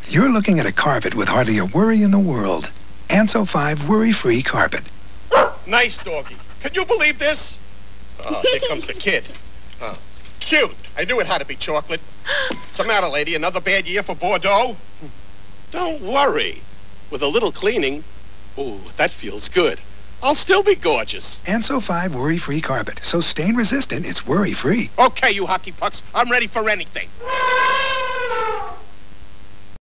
You're looking at a carpet with hardly a worry in the world. Anso 5 worry-free carpet. Nice doggy. Can you believe this? Oh, here comes the kid. Oh, cute. I knew it had to be chocolate. What's the matter, lady? Another bad year for Bordeaux? Don't worry. With a little cleaning, ooh, that feels good. I'll still be gorgeous. Anso 5 worry-free carpet. So stain-resistant, it's worry-free. Okay, you hockey pucks. I'm ready for anything.